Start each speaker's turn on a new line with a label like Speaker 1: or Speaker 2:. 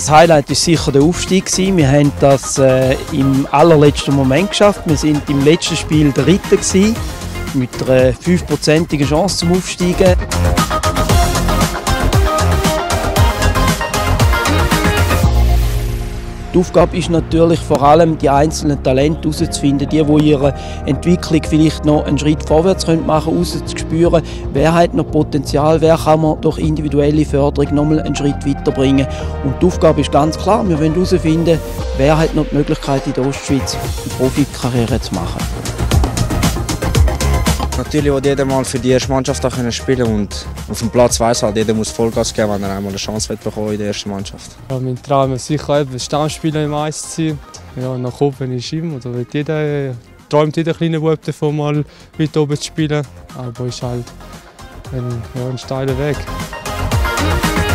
Speaker 1: Das Highlight war sicher der Aufstieg. Wir haben das im allerletzten Moment geschafft. Wir waren im letzten Spiel der Dritte mit einer 5%igen Chance zum Aufsteigen. Die Aufgabe ist natürlich vor allem, die einzelnen Talente herauszufinden, die ihre Entwicklung vielleicht noch einen Schritt vorwärts machen können, herauszuspüren, wer hat noch Potenzial, wer kann man durch individuelle Förderung noch mal einen Schritt weiterbringen. Und die Aufgabe ist ganz klar, wir wollen herausfinden, wer hat noch die Möglichkeit, in der Ostschweiz eine Profikarriere zu machen.
Speaker 2: Natürlich will jeder mal für die erste Mannschaft spielen und auf dem Platz weiss halt, jeder muss Vollgas geben, wenn er einmal eine Chance bekommen in der ersten Mannschaft.
Speaker 3: Ja, mein Traum ist sicher, Stammspieler im Eis zu sein. Ja, nach oben ist immer, oder träumt jeder kleine Bub davon, mal weiter oben zu spielen. Aber es ist halt ein steiler Weg.